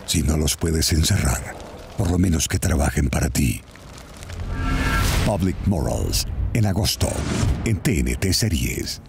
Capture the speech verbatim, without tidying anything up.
Si no los puedes encerrar, por lo menos que trabajen para ti. Public Morals, en agosto, en T N T Series.